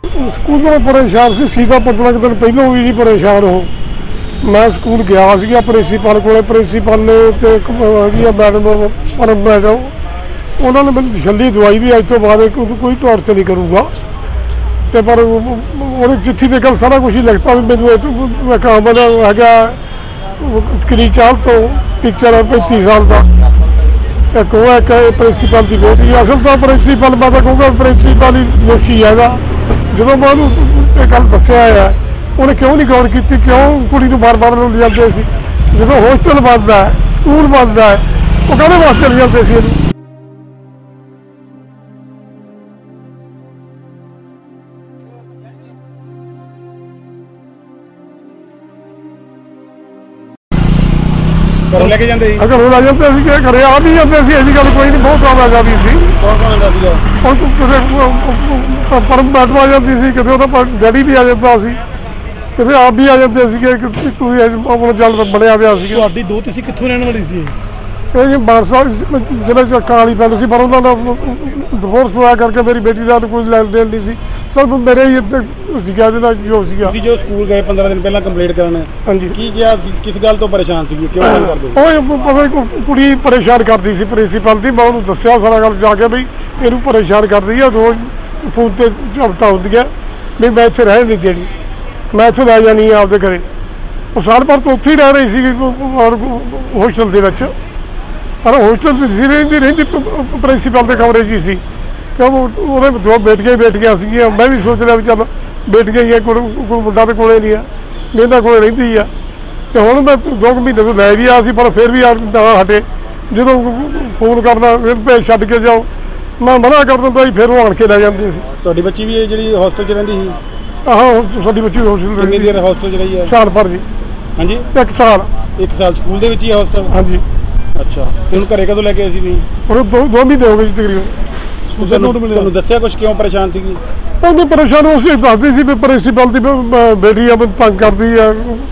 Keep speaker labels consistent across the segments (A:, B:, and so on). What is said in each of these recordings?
A: School तो परेशान से सीधा 15 दिन पहलों भी जी परेशान हो। मैं स्कूल गया सीगा प्रिंसीपल को, प्रिंसीपल ने तो मैडम पर मैडम उन्होंने मैंने तसल्ली दवाई भी अज तो बाद कोई टॉर्चर नहीं करूँगा। तो पर वो चिट्ठी से कल सारा कुछ ही लिखता भी मैं काम है किली चाल तो टीचर 35 साल का एक वो एक प्रिंसीपल की बेटी। असल तो प्रिंसीपल मैं तो कहूँगा प्रिंसीपल ही दोषी है। जो मैं गल दसिया है उन्हें क्यों नहीं गौर की, क्यों कुड़ी बार बार ले जाते जो होस्टल बनता है स्कूल बनता है वो कहने वास्ते ले जाते सी।
B: घरों लेके जाते
A: घरों ले जाते घरे आ भी जाते ऐसी गल कोई नहीं। बहुत काम आगा भी परम मैडम आ जाती सी, कितने डैडी भी आ जाता सी, कितने आप भी आ जाते कोई जल बनया पाया।
B: दोस्त सी कित्थों रहने वाली सी?
A: ये जी मानसा जिले च काली पैंद सी, पर उन्होंने डिवोर्स होया करके मेरी बेटी का कोई लैन देन नहीं सी, सिर्फ मेरे ही जो
B: जो स्कूल गए 15 दिन पहले कंप्लेंट कराने। हाँ जी की क्या किस गल तो परेशान सी? क्यों
A: पता कुड़ी परेशान करती सी प्रिंसीपल की। मैं उन्होंने दसिया सारा गल जाके बी इनू परेशान कर रही है, रोज फोन से झपटा होती है भी मैं इतने रह नहीं देनी, मैं इतने लै जानी है आपके घरे। वो साल भर तो उत्थे ही रह रही सी होस्टल के पर होस्टल रही रही प्रिंसीपल के कमरे च ही सी, क्यों वो दो बेटियां सी। मैं भी सोच लिया भी चल बेटियां ही है, कोई मुंडा तो कोले नहीं है, मेहनत कोले रही है। तो हूँ मैं 2 महीने तो लै भी आया सी, पर फिर भी ना हटे। जो फोन करना फिर भेज छड्ड के जाओ, मैं मना कर दिंदा जी, फिर वो आण के लै जांदे सी।
B: तुहाडी बच्ची भी जी होस्टल च रहिंदी सी?
A: हाँ साडी बच्ची होस्टल
B: कितनी देर होस्टल च रही है?
A: साल भर जी।
B: हाँ जी
A: 1 साल।
B: 1 साल स्कूल दे विच ही होस्टल?
A: हाँ जी।
B: अच्छा तो हुण घरे कदों लैके आई सी?
A: और 2 महीने हो गए जी तकरीबन।
B: तुहानूं दस्सिया कुछ क्यों परेशान सी?
A: उन्हें परेशान उस दसदी सी प्रिंसीपल की बेटी है तंग करती है,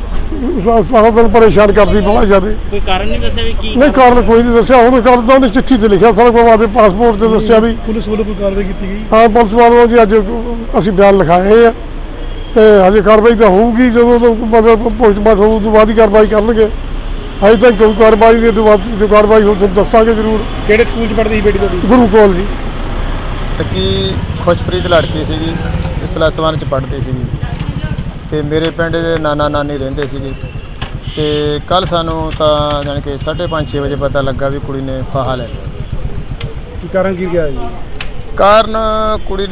A: सारा दिन परेशान करती बहुत ज़्यादा।
C: कोई कारण नहीं दस्सिया?
A: नहीं कारण कोई नहीं दस्सिया। हूँ कल तो उन्हें चिट्ठी से लिखा सारा कुछ आपके पासपोर्ट से दस्सिया भी
B: पुलिस वालों कोई कार्रवाई की गई?
A: हाँ पुलिस वालों जी अज असीं बयान लिखाए हैं तो हजे कार्रवाई तो होगी जो मतलब पोस्टमार्टम होने तो बाद ही कार्रवाई करनगे। अजे तक कोई कार्रवाई नहीं, जो कार्रवाई हो दसांगे जरूर।
B: किहड़े स्कूल च पढ़दी बेटी तुहाडी?
A: गुरु कोल जी।
D: लड़की खुशप्रीत लड़की सी, +1 च पढ़ती सी ते मेरे पिंड दे नाना नानी रहिंदे सी। ते कल सानू तां जानी कि 5:30-6 बजे पता लगा भी कुड़ी ने फाहा लै लिया।
B: की कारण की गया जी?
D: कारण कुड़ी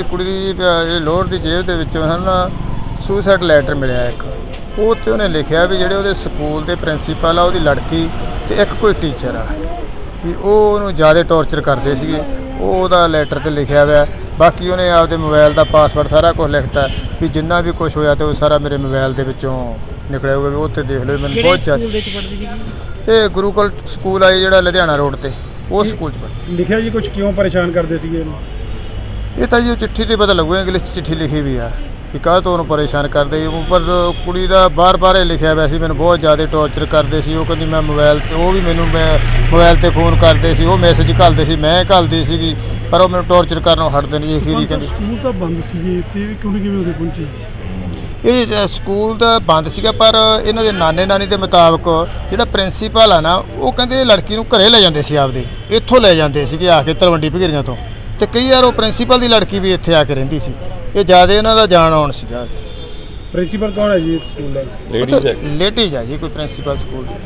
D: दी लोअर दी जेब दे विचों ना सुसाइड लैटर मिलिया एक, वो ते उन्हें लिखिया भी जिहड़े उहदे स्कूल दे प्रिंसीपल आ उहदी लड़की ते एक कोई टीचर आ भी ओहनूं ज़्यादा टॉर्चर करदे सीगे। ਉਹਦਾ ਲੈਟਰ ਤੇ ਲਿਖਿਆ ਹੋਇਆ। ਬਾਕੀ ਉਹਨੇ ਆਪਦੇ ਮੋਬਾਈਲ ਦਾ ਪਾਸਵਰਡ ਸਾਰਾ ਕੁਝ ਲਿਖਤਾ ਵੀ ਜਿੰਨਾ ਵੀ ਕੁਝ ਹੋਇਆ ਤੇ ਉਹ ਸਾਰਾ ਮੇਰੇ ਮੋਬਾਈਲ ਦੇ ਵਿੱਚੋਂ ਨਿਕਲਿਆ ਹੋਊਗਾ ਵੀ ਉੱਥੇ ਦੇਖ ਲਓ। ਮੈਨੂੰ ਬਹੁਤ ਜ਼ਿਆਦਾ ਇਹ ਗੁਰੂਕੁਲ ਸਕੂਲ ਆ ਜਿਹੜਾ ਲੁਧਿਆਣਾ ਰੋਡ ਤੇ ਉਹ ਸਕੂਲ 'ਚ ਪੜ੍ਹਦੀ।
B: ਲਿਖਿਆ ਜੀ ਕੁਝ ਕਿਉਂ ਪਰੇਸ਼ਾਨ ਕਰਦੇ ਸੀਗੇ ਇਹਨੂੰ?
D: ਇਹ ਤਾਂ ਜੀ ਉਹ ਚਿੱਠੀ ਤੇ ਪਤਾ ਲੱਗੂ, ਇੰਗਲਿਸ਼ 'ਚ ਚਿੱਠੀ ਲਿਖੀ ਵੀ ਆ ਵੀ ਕਾਹ ਤੋਂ ਉਹਨੂੰ ਪਰੇਸ਼ਾਨ ਕਰਦੇ। ਉੱਪਰ ਕੁੜੀ ਦਾ ਬਾਰ-ਬਾਰ ਇਹ ਲਿਖਿਆ ਹੋਇਆ ਸੀ ਮੈਨੂੰ ਬਹੁਤ ਜ਼ਿਆਦਾ ਟੌਰਚਰ ਕਰਦੇ ਸੀ। ਉਹ ਕਹਿੰਦੀ ਮੈਂ ਮੋਬਾਈਲ 'ਤੇ ਉਹ ਵੀ ਮੈਨੂੰ ਮੈਂ ਮੋਬਾਈਲ 'ਤੇ ਫੋਨ ਕਰਦੇ ਸੀ, ਉਹ ਮੈਸੇਜ ਘੱਲਦੇ ਸੀ, ਮੈਂ ਘੱਲਦੀ ਸੀਗੀ, ਪਰ ਉਹ ਮੈਨੂੰ ਟੌਰਚਰ ਕਰਨੋਂ ਹਟਦੇ ਨਹੀਂ। ਇਹ ਖੀਰੀ ਕਹਿੰਦੀ
B: ਸਕੂਲ ਤਾਂ ਬੰਦ ਸੀਗੇ ਤੇ ਕਿਵੇਂ ਉਹਦੇ ਪਹੁੰਚੇ?
D: ਇਹ ਸਕੂਲ ਤਾਂ ਬੰਦ ਸੀਗਾ, ਪਰ ਇਹਨਾਂ ਦੇ ਨਾਨੇ ਨਾਨੀ ਦੇ ਮੁਤਾਬਕ ਜਿਹੜਾ ਪ੍ਰਿੰਸੀਪਲ ਆ ਨਾ ਉਹ ਕਹਿੰਦੇ ਲੜਕੀ ਨੂੰ ਘਰੇ ਲੈ ਜਾਂਦੇ ਸੀ, ਆਪਦੇ ਇੱਥੋਂ ਲੈ ਜਾਂਦੇ ਸੀਗੇ ਆ ਕੇ ਤਲਵੰਡੀ ਭਗੀਰੀਆਂ ਤੋਂ। ਤੇ ਕਈ ਵਾਰ ਉਹ ਪ੍ਰਿੰਸੀਪਲ ਦੀ ਲੜਕੀ ਵੀ ਇੱਥੇ ਆ ਕੇ ਰਹਿੰਦੀ ਸੀ। ਇਹ ਜ਼ਿਆਦਾ ਇਹਨਾਂ ਦਾ ਜਾਣ ਆਉਣ ਸੀਗਾ।
B: ਪ੍ਰਿੰਸੀਪਲ ਕੌਣ ਹੈ ਜੀ ਸਕੂਲ ਦਾ?
D: ਲੇਡੀਜ਼ ਆ ਜੀ ਕੋਈ ਪ੍ਰਿੰਸੀਪਲ ਸਕੂਲ ਦੀ।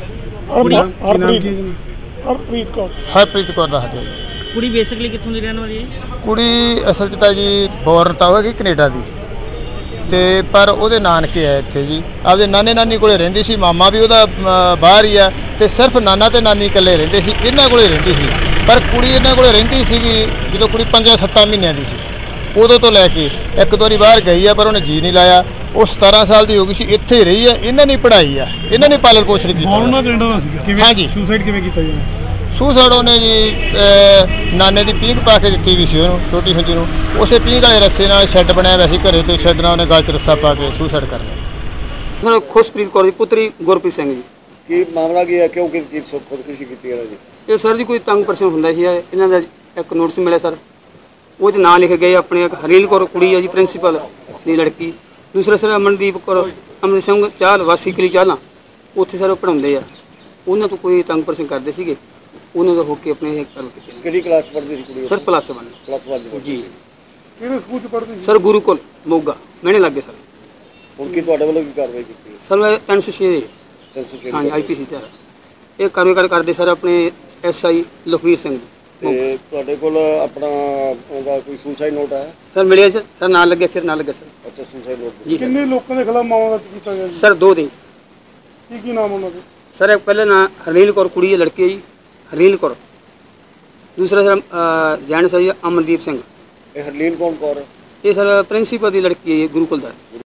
D: ਹਰਪ੍ਰੀਤ ਕੌਰ ਦੱਸਦੇ ਜੀ।
C: ਕੁੜੀ ਬੇਸਿਕਲੀ ਕਿੱਥੋਂ ਦੀ ਰਹਿਣ ਵਾਲੀ ਹੈ?
D: ਕੁੜੀ ਅਸਲ 'ਚ ਤਾਂ ਜੀ ਬੋਰਨ ਤਾਂ ਹੋਏਗੀ ਕੈਨੇਡਾ ਦੀ, ਤੇ ਪਰ ਉਹਦੇ ਨਾਨਕੇ ਆ ਇੱਥੇ ਜੀ। ਆਪਦੇ ਨਾਨੇ ਨਾਨੀ ਕੋਲੇ ਰਹਿੰਦੀ ਸੀ, ਮਾਮਾ ਵੀ ਉਹਦਾ ਬਾਹਰ ਹੀ ਆ, ਤੇ ਸਿਰਫ ਨਾਨਾ ਤੇ ਨਾਨੀ ਇਕੱਲੇ ਰਹਿੰਦੇ ਸੀ, ਇਹਨਾਂ ਕੋਲੇ ਰਹਿੰਦੀ ਸੀ। ਪਰ ਕੁੜੀ ਇਹਨਾਂ ਕੋਲੇ ਰਹਿੰਦੀ ਸੀਗੀ ਜਦੋਂ ਕੁੜੀ 5-7 ਮਹੀਨਿਆਂ ਦੀ ਸੀ, ਉਦੋਂ ਤੋਂ ਲੈ ਕੇ ਇੱਕ ਵਾਰੀ ਬਾਹਰ ਗਈ ਆ, ਪਰ ਉਹਨੇ ਜੀ ਨਹੀਂ ਲਾਇਆ। ਉਹ 17 ਸਾਲ ਦੀ ਹੋ ਗਈ ਸੀ, ਇੱਥੇ ਰਹੀ ਆ, ਇਹਨਾਂ ਨੇ ਪੜ੍ਹਾਈ ਆ, ਇਹਨਾਂ ਨੇ ਪਾਲਣ ਪੋਸ਼ਣ ਕੀਤਾ। ਹਾਂ ਜੀ।
B: ਸੁਸਾਈਡ ਕਿਵੇਂ ਕੀਤਾ ਜੀ?
D: ਸੁਸਾਈਡ ਉਹਨੇ ਜੀ ਨਾਨੇ ਦੀ ਪੀਂਘ ਪਾ ਕੇ ਦਿੱਤੀ ਵੀ ਸੀ ਉਹਨੂੰ ਛੋਟੀ ਹੁੰਦੀ ਨੂੰ। ਉਸੇ ਪੀਂਘ ਵਾਲੇ ਰੱਸੇ ਨਾਲ ਸ਼ੈੱਡ ਬਣਾਇਆ ਹੋਇਆ ਸੀ ਘਰੇ, ਤੇ ਸ਼ੈੱਡ ਨਾਲ ਉਹਨੇ ਗਲ 'ਚ ਰੱਸਾ ਪਾ ਕੇ ਸੁਸਾਈਡ ਕਰ ਲਿਆ।
E: ਸਰ ਖੁਸ਼ਪ੍ਰੀਤ ਕੌਰ ਦੀ ਪੁੱਤਰੀ ਗੁਰਪ੍ਰੀਤ ਸਿੰਘ ਜੀ।
F: ਕੀ ਮਾਮਲਾ ਕੀ ਹੈ, ਕਿਉਂ ਖੁਦਕੁਸ਼ੀ ਕੀਤੀ ਹੈ ਜੀ?
E: ਇਹ ਸਰ ਜੀ ਕੋਈ ਤੰਗ ਪਰੇਸ਼ਾਨ ਹੁੰਦਾ ਸੀ, ਇਹਨਾਂ ਦਾ ਇੱਕ ਨੋਟਿਸ ਮਿਲਿਆ ਸਰ, ਉਹ 'ਚ ਨਾਂ ਲਿਖੇ ਗਏ ਆਪਣੇ ਇੱਕ ਹਰੀਲ ਕੌਰ ਕੁੜੀ ਹੈ ਜੀ ਪ੍ਰਿੰਸੀਪਲ ਦੀ ਲੜਕੀ। ਦੂਸਰਾ ਸਰ ਅਮਨਦੀਪ ਕੌਰ ਅਮਨ ਸਿੰਘ ਚਾਹਲ ਵਾਸੀ ਕਲੀ ਚਾਹਲਾਂ, ਉੱਥੇ ਸਰ ਉਹ ਪੜ੍ਹਾਉਂਦੇ ਆ। ਉਹਨਾਂ ਤੋਂ ਕੋਈ ਤੰਗ ਪਰਸਨ ਕਰਦੇ ਸੀਗੇ, ਉਹਨਾਂ ਦਾ ਹੋ ਕੇ ਆਪਣੇ ਇਹ ਗੱਲ ਕੀਤੀ
F: ਕਿਹੜੀ ਕਲਾਸ ਪੜ੍ਹਦੀ ਸੀ ਕੁੜੀ?
E: ਸਰ +1
F: ਪਲੱਸ 1
E: ਜੀ।
A: ਕਿਹੜੇ ਸਕੂਲ ਚ ਪੜ੍ਹਦੇ ਸੀ?
E: ਸਰ ਗੁਰੂਕੁਲ ਮੋਗਾ ਮੈਨੇ ਲੱਗੇ ਸਰ।
F: ਹੁਣ ਕੀ ਤੁਹਾਡੇ ਵੱਲੋਂ ਕੀ ਕਾਰਵਾਈ ਕੀਤੀ ਹੈ?
E: ਸਰ ਮੈਂ 306
F: 306
E: ਹਾਂਜੀ IPC ਤੇ ਇਹ ਕਾਰਵਾਈ ਕਰਦੇ ਸਰ ਆਪਣੇ SI ਲਖਵੀਰ ਸਿੰਘ ਜੀ।
F: ਤੇ ਤੁਹਾਡੇ ਕੋਲ ਆਪਣਾ ਉਹਦਾ ਕੋਈ ਸੁਸਾਈਡ ਨੋਟ ਹੈ?
E: ਸਰ ਮਿਲਿਆ ਸਰ ਨਾਲ ਲੱਗੇ ਫਿਰ ਨਾਲ ਲੱਗੇ ਸਰ
F: ਅੱਛਾ, ਸੁਸਾਈਡ ਨੋਟ।
E: ਜੀ ਸਰ।
A: ਕਿੰਨੇ ਲੋਕਾਂ ਦੇ ਖਿਲਾਫ ਮਾਮਲਾ ਦਰਜ ਕੀਤਾ ਗਿਆ ਜੀ?
E: ਸਰ 2 ਦਿਨ
A: ਕੀ ਨਾਮ ਉਹਨਾਂ ਦੇ?
E: ਸਰ ਇੱਕ ਪਹਿਲਾ ਨਾਂ ਹਰਲੀਨ ਕੌਰ ਕੁੜੀ ਹੈ ਲੜਕੀ ਹੈ ਜੀ, ਹਰਲੀਨ ਕੌਰ। ਦੂਸਰਾ ਸਰ ਜੈਂਟਸ ਹੈ ਜੀ ਅਮਨਦੀਪ ਸਿੰਘ।
F: ਇਹ ਹਰਲੀਨ ਕੌਣ ਕੌਰ ਹੈ?
E: ਇਹ ਸਰ ਪ੍ਰਿੰਸੀਪਲ ਦੀ ਲੜਕੀ ਹੈ ਜੀ, ਗੁਰੂਕੁਲ ਦਾ।